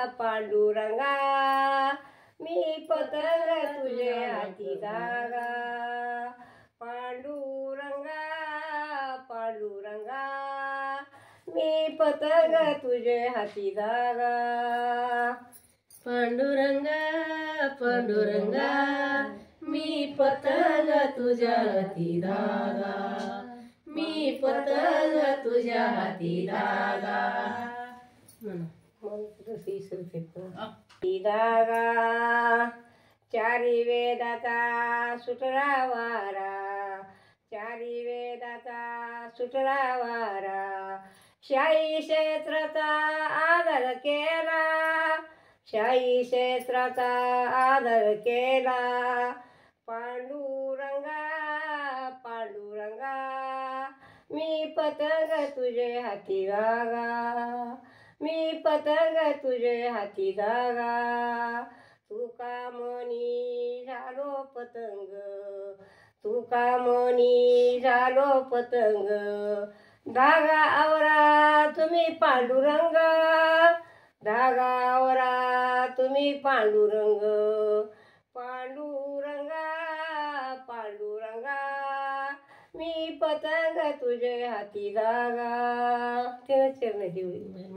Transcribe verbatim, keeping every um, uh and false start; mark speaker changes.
Speaker 1: पांडुरंगा मी पतंग तुझे हाती धागा पांडुरंगा पांडुरंगा मी पतंग तुझे हाती धागा
Speaker 2: पांडुरंगा पांडुरंगा मी पतंग तुझ्या हाती धागा मी पतंग तुझ्या हाती धागा
Speaker 1: धागा चारी वेदाचा सुटला वारा चारी वेदाचा सुटला वारा शाही क्षेत्राचा आदर केला शाही क्षेत्राचा आदर केला पांडुरंगा पांडुरंगा मी पतंग तुझे हाती धागा मी पतंग तुझे हाती धागा तुका मनी झालो पतंग तुका मनी झालो पतंग धागा आवरा तुम्ही पांडुरंग धागा आवरा तुम्ही पांडुरंग पांडुरंगा पांडुरंगा मी पतंग तुझे हाती धागा तिने चिरण्याची होईल